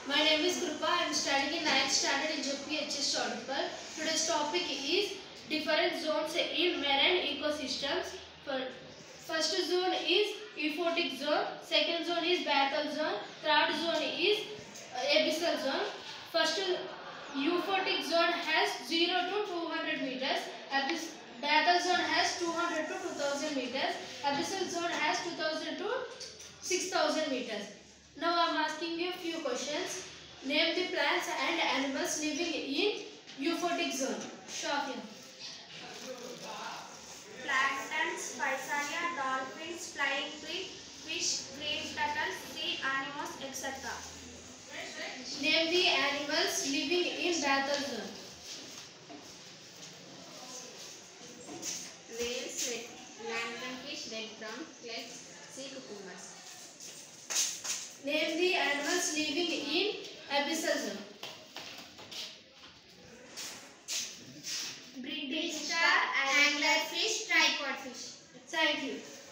My name is Krupa. I am studying in 9th standard in JPHS Chodipal. Today's topic is different zones in marine ecosystems. First zone is euphotic zone. Second zone is bathyal zone. Third zone is abyssal zone. First euphotic zone has 0 to 200 meters. Bathyal zone has 200 to 2000 meters. Abyssal zone has 2000 to 6000 meters. Now I am asking you a few questions. Name the plants and animals living in euphotic zone. Shafia. Planktons, Physalia, dolphins, flying fish, green turtles, sea animals, etc. Name the animals living in bathyal zone. Whales, lanternfish, red brown, clams, sea cucumbers. Name the animals living in abyssal zone. British star, anglerfish, tripod fish. Thank you.